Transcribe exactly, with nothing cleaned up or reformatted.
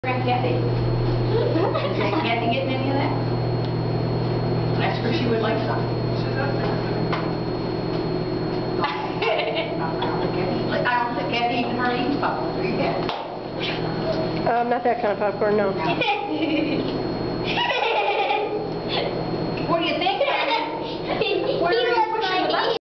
Aunt Kathy? Is Aunt Kathy getting any of that? That's where she would like some. She's up there. I don't think Kathy even hardly eats popcorn. Do you, Kathy? Um, not that kind of popcorn, no.